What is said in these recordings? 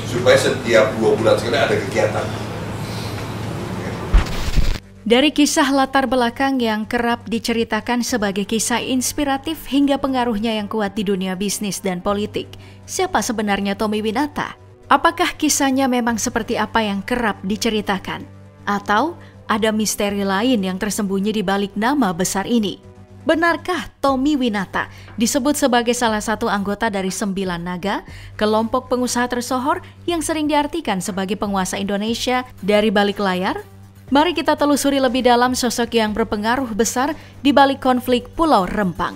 supaya setiap 2 bulan sekali ada kegiatan. Dari kisah latar belakang yang kerap diceritakan sebagai kisah inspiratif hingga pengaruhnya yang kuat di dunia bisnis dan politik, siapa sebenarnya Tommy Winata? Apakah kisahnya memang seperti apa yang kerap diceritakan? Atau ada misteri lain yang tersembunyi di balik nama besar ini? Benarkah Tommy Winata disebut sebagai salah satu anggota dari 9 naga, kelompok pengusaha tersohor yang sering diartikan sebagai penguasa Indonesia dari balik layar? Mari kita telusuri lebih dalam sosok yang berpengaruh besar di balik konflik Pulau Rempang.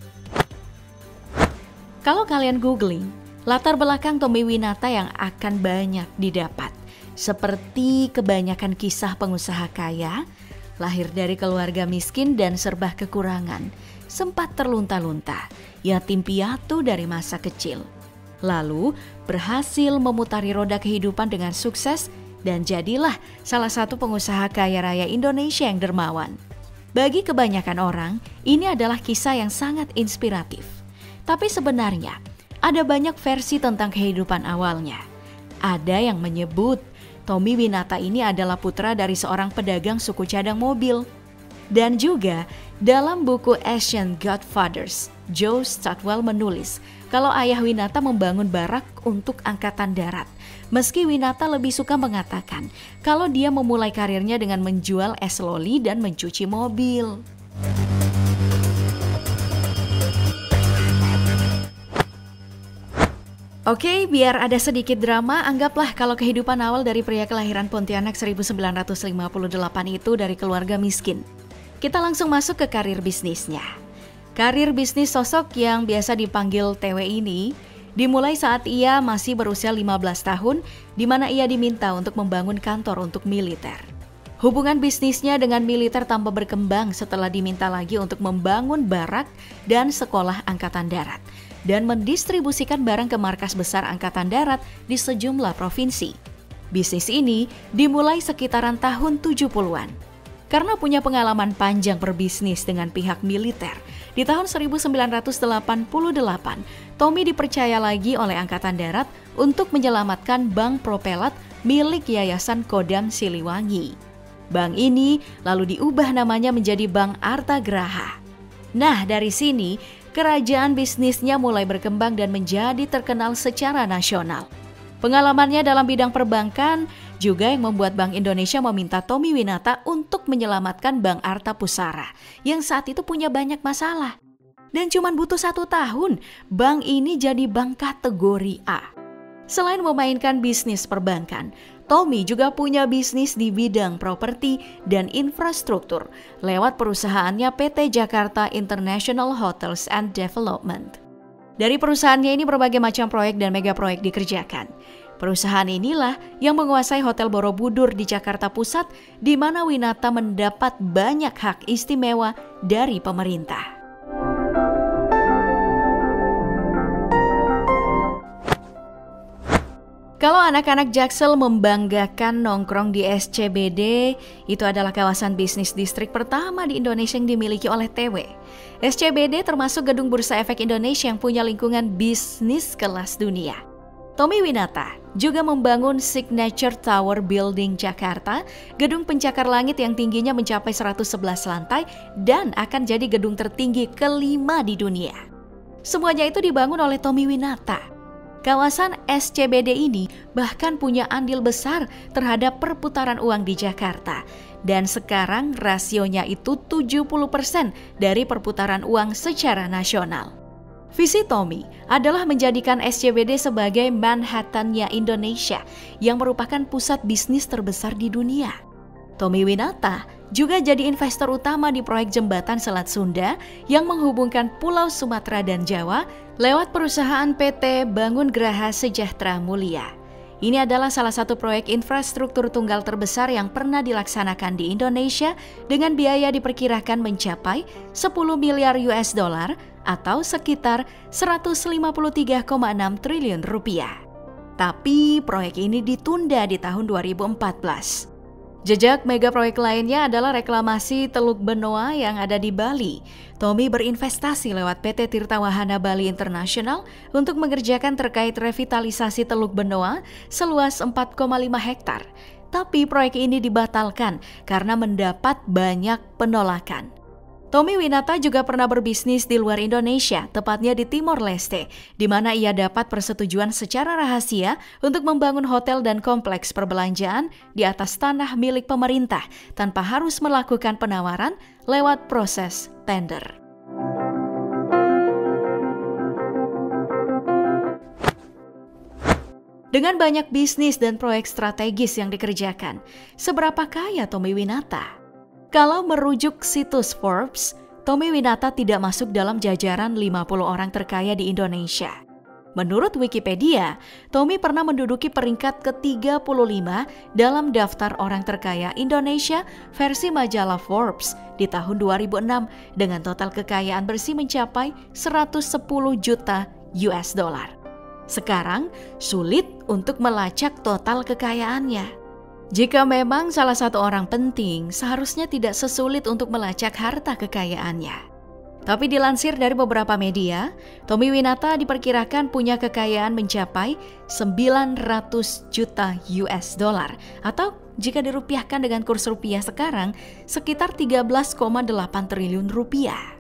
Kalau kalian googling, latar belakang Tommy Winata yang akan banyak didapat. Seperti kebanyakan kisah pengusaha kaya, lahir dari keluarga miskin dan serba kekurangan, sempat terlunta-lunta, yatim piatu dari masa kecil. Lalu berhasil memutari roda kehidupan dengan sukses dan jadilah salah satu pengusaha kaya raya Indonesia yang dermawan. Bagi kebanyakan orang, ini adalah kisah yang sangat inspiratif. Tapi sebenarnya, ada banyak versi tentang kehidupan awalnya. Ada yang menyebut Tommy Winata ini adalah putra dari seorang pedagang suku cadang mobil. Dan juga dalam buku Asian Godfathers, Joe Stockwell menulis kalau ayah Winata membangun barak untuk angkatan darat. Meski Winata lebih suka mengatakan kalau dia memulai karirnya dengan menjual es loli dan mencuci mobil. Oke, biar ada sedikit drama, anggaplah kalau kehidupan awal dari pria kelahiran Pontianak 1958 itu dari keluarga miskin. Kita langsung masuk ke karir bisnisnya. Karir bisnis sosok yang biasa dipanggil TW ini dimulai saat ia masih berusia 15 tahun, di mana ia diminta untuk membangun kantor untuk militer. Hubungan bisnisnya dengan militer tambah berkembang setelah diminta lagi untuk membangun barak dan sekolah angkatan darat, dan mendistribusikan barang ke markas besar angkatan darat di sejumlah provinsi. Bisnis ini dimulai sekitaran tahun 70-an. Karena punya pengalaman panjang berbisnis dengan pihak militer, di tahun 1988, Tommy dipercaya lagi oleh Angkatan Darat untuk menyelamatkan Bank Propelat milik Yayasan Kodam Siliwangi. Bank ini lalu diubah namanya menjadi Bank Artagraha. Nah, dari sini kerajaan bisnisnya mulai berkembang dan menjadi terkenal secara nasional. Pengalamannya dalam bidang perbankan juga yang membuat Bank Indonesia meminta Tommy Winata untuk menyelamatkan Bank Arta Pusara yang saat itu punya banyak masalah. Dan cuma butuh 1 tahun, bank ini jadi bank kategori A. Selain memainkan bisnis perbankan, Tommy juga punya bisnis di bidang properti dan infrastruktur lewat perusahaannya PT Jakarta International Hotels and Development. Dari perusahaannya ini berbagai macam proyek dan mega proyek dikerjakan. Perusahaan inilah yang menguasai Hotel Borobudur di Jakarta Pusat, di mana Winata mendapat banyak hak istimewa dari pemerintah. Kalau anak-anak Jaksel membanggakan nongkrong di SCBD, itu adalah kawasan bisnis distrik pertama di Indonesia yang dimiliki oleh TW. SCBD termasuk Gedung Bursa Efek Indonesia yang punya lingkungan bisnis kelas dunia. Tommy Winata juga membangun Signature Tower Building Jakarta, gedung pencakar langit yang tingginya mencapai 111 lantai dan akan jadi gedung tertinggi kelima di dunia. Semuanya itu dibangun oleh Tommy Winata. Kawasan SCBD ini bahkan punya andil besar terhadap perputaran uang di Jakarta. Dan sekarang rasionya itu 70% dari perputaran uang secara nasional. Visi Tommy adalah menjadikan SCBD sebagai Manhattan-nya Indonesia yang merupakan pusat bisnis terbesar di dunia. Tommy Winata juga jadi investor utama di proyek jembatan Selat Sunda yang menghubungkan Pulau Sumatera dan Jawa lewat perusahaan PT Bangun Graha Sejahtera Mulia. Ini adalah salah satu proyek infrastruktur tunggal terbesar yang pernah dilaksanakan di Indonesia dengan biaya diperkirakan mencapai 10 miliar US dollar atau sekitar 153,6 triliun rupiah. Tapi proyek ini ditunda di tahun 2014. Jejak mega proyek lainnya adalah reklamasi Teluk Benoa yang ada di Bali. Tommy berinvestasi lewat PT Tirta Wahana Bali International untuk mengerjakan terkait revitalisasi Teluk Benoa seluas 4,5 hektar. Tapi proyek ini dibatalkan karena mendapat banyak penolakan. Tommy Winata juga pernah berbisnis di luar Indonesia, tepatnya di Timor Leste, di mana ia dapat persetujuan secara rahasia untuk membangun hotel dan kompleks perbelanjaan di atas tanah milik pemerintah tanpa harus melakukan penawaran lewat proses tender. Dengan banyak bisnis dan proyek strategis yang dikerjakan, seberapa kaya Tommy Winata? Kalau merujuk situs Forbes, Tommy Winata tidak masuk dalam jajaran 50 orang terkaya di Indonesia. Menurut Wikipedia, Tommy pernah menduduki peringkat ke-35 dalam daftar orang terkaya Indonesia versi majalah Forbes di tahun 2006 dengan total kekayaan bersih mencapai 110 juta US dollar. Sekarang sulit untuk melacak total kekayaannya. Jika memang salah satu orang penting, seharusnya tidak sesulit untuk melacak harta kekayaannya. Tapi dilansir dari beberapa media, Tommy Winata diperkirakan punya kekayaan mencapai 900 juta US dollar atau jika dirupiahkan dengan kurs rupiah sekarang sekitar 13,8 triliun rupiah.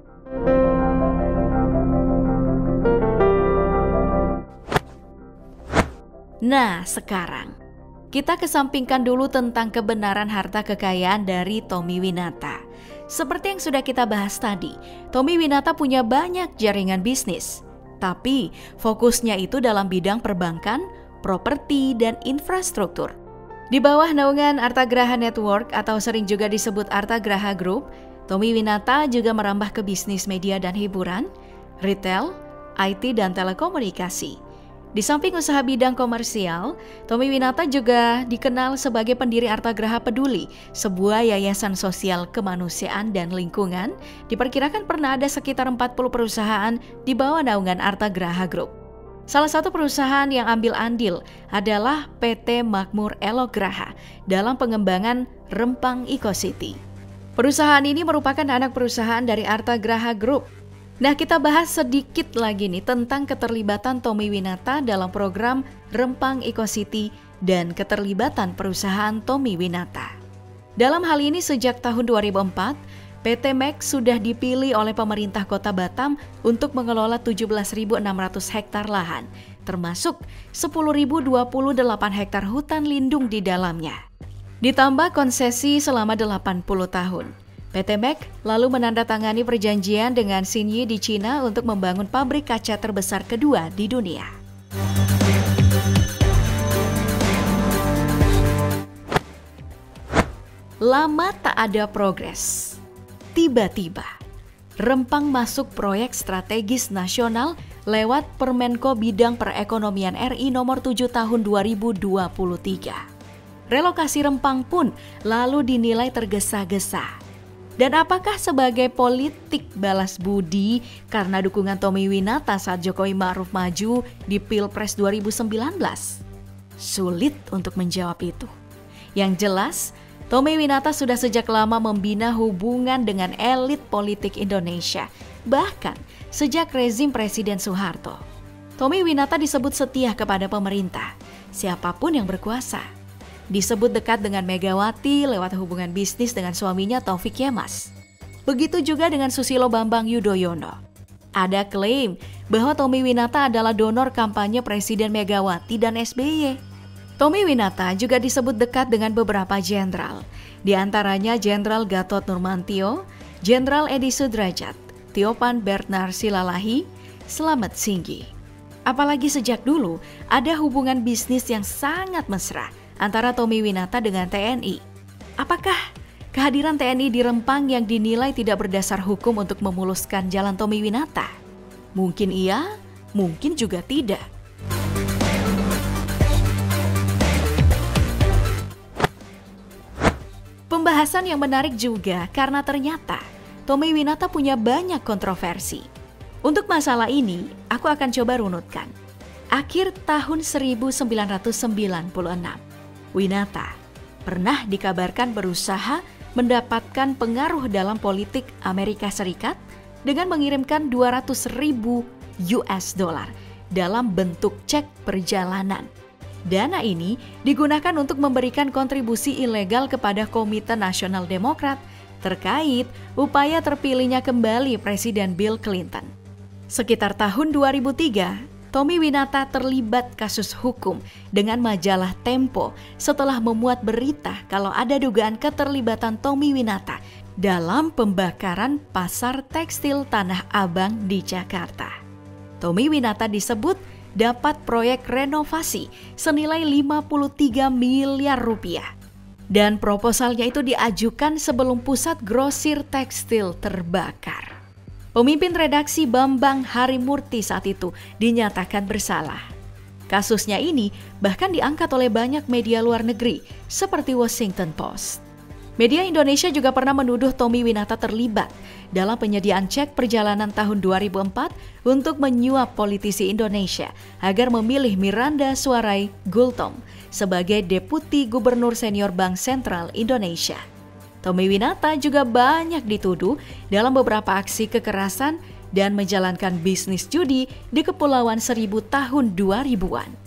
Nah, sekarang kita kesampingkan dulu tentang kebenaran harta kekayaan dari Tommy Winata. Seperti yang sudah kita bahas tadi, Tommy Winata punya banyak jaringan bisnis. Tapi fokusnya itu dalam bidang perbankan, properti, dan infrastruktur. Di bawah naungan Artagraha Network atau sering juga disebut Artagraha Group, Tommy Winata juga merambah ke bisnis media dan hiburan, retail, IT, dan telekomunikasi. Di samping usaha bidang komersial, Tommy Winata juga dikenal sebagai pendiri Artagraha Peduli, sebuah yayasan sosial kemanusiaan dan lingkungan. Diperkirakan pernah ada sekitar 40 perusahaan di bawah naungan Artagraha Group. Salah satu perusahaan yang ambil andil adalah PT Makmur Elograha dalam pengembangan Rempang Eco-City. Perusahaan ini merupakan anak perusahaan dari Artagraha Group. Nah, kita bahas sedikit lagi nih tentang keterlibatan Tommy Winata dalam program Rempang Eco-City dan keterlibatan perusahaan Tommy Winata. Dalam hal ini sejak tahun 2004, PT MEK sudah dipilih oleh pemerintah Kota Batam untuk mengelola 17.600 hektar lahan, termasuk 10.028 hektar hutan lindung di dalamnya. Ditambah konsesi selama 80 tahun. PT MEK lalu menandatangani perjanjian dengan Xinyi di Cina untuk membangun pabrik kaca terbesar kedua di dunia. Lama tak ada progres. Tiba-tiba, Rempang masuk proyek strategis nasional lewat Permenko Bidang Perekonomian RI nomor 7 tahun 2023. Relokasi Rempang pun lalu dinilai tergesa-gesa. Dan apakah sebagai politik balas budi karena dukungan Tommy Winata saat Jokowi Ma'ruf maju di Pilpres 2019? Sulit untuk menjawab itu. Yang jelas, Tommy Winata sudah sejak lama membina hubungan dengan elit politik Indonesia, bahkan sejak rezim Presiden Soeharto. Tommy Winata disebut setia kepada pemerintah, siapapun yang berkuasa. Disebut dekat dengan Megawati lewat hubungan bisnis dengan suaminya Taufik Yemas. Begitu juga dengan Susilo Bambang Yudhoyono. Ada klaim bahwa Tommy Winata adalah donor kampanye Presiden Megawati dan SBY. Tommy Winata juga disebut dekat dengan beberapa jenderal, di antaranya Jenderal Gatot Nurmantio, Jenderal Edi Sudrajat, Tiopan Bernard Silalahi, Slamet Singgi. Apalagi sejak dulu ada hubungan bisnis yang sangat mesra antara Tommy Winata dengan TNI. Apakah kehadiran TNI di Rempang yang dinilai tidak berdasar hukum untuk memuluskan jalan Tommy Winata? Mungkin iya, mungkin juga tidak. Pembahasan yang menarik juga karena ternyata Tommy Winata punya banyak kontroversi. Untuk masalah ini, aku akan coba runutkan. Akhir tahun 1996, Winata pernah dikabarkan berusaha mendapatkan pengaruh dalam politik Amerika Serikat dengan mengirimkan 200.000 US dollar dalam bentuk cek perjalanan. Dana ini digunakan untuk memberikan kontribusi ilegal kepada Komite Nasional Demokrat terkait upaya terpilihnya kembali Presiden Bill Clinton. Sekitar tahun 2003, Tommy Winata terlibat kasus hukum dengan majalah Tempo setelah memuat berita kalau ada dugaan keterlibatan Tommy Winata dalam pembakaran pasar tekstil Tanah Abang di Jakarta. Tommy Winata disebut dapat proyek renovasi senilai 53 miliar rupiah. Dan proposalnya itu diajukan sebelum pusat grosir tekstil terbakar. Pemimpin redaksi Bambang Harimurti saat itu dinyatakan bersalah. Kasusnya ini bahkan diangkat oleh banyak media luar negeri seperti Washington Post. Media Indonesia juga pernah menuduh Tommy Winata terlibat dalam penyediaan cek perjalanan tahun 2004 untuk menyuap politisi Indonesia agar memilih Miranda Suarai Gultom sebagai Deputi Gubernur Senior Bank Sentral Indonesia. Tommy Winata juga banyak dituduh dalam beberapa aksi kekerasan dan menjalankan bisnis judi di Kepulauan Seribu tahun 2000-an.